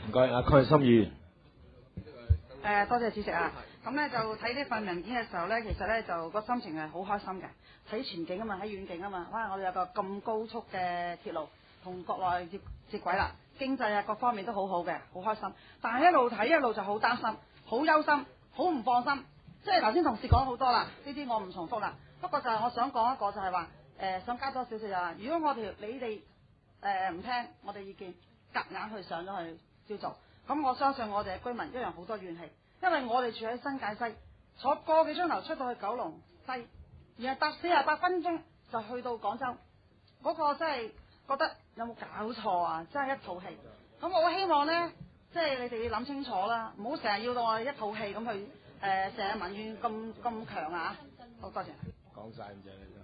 唔該，阿鄺心議員。 多謝主席啊！咁咧就睇呢份文件嘅時候咧，其實咧就個心情係好開心嘅，睇前景啊嘛，睇遠景啊嘛，哇！我哋有個咁高速嘅鐵路同國內接軌啦，經濟啊各方面都好好嘅，好開心。但係一路睇一路就好擔心，好憂心，好唔放心。即係頭先同事講好多啦，呢啲我唔重複啦。不過就係我想講一個就係話，想加多少少就係，如果你哋唔聽我哋意見，夾硬去上咗去照做，咁我相信我哋嘅居民一樣好多怨氣，因為我哋住喺新界西，坐個幾鐘頭出到去九龍西，然後搭48分鐘就去到廣州，嗰個真係覺得有冇搞錯啊！真係一套戲。咁我好希望呢，即係你哋要諗清楚啦，唔好成日要到我哋一套戲咁去，成日民怨咁強啊！好多謝。 講晒咁滯。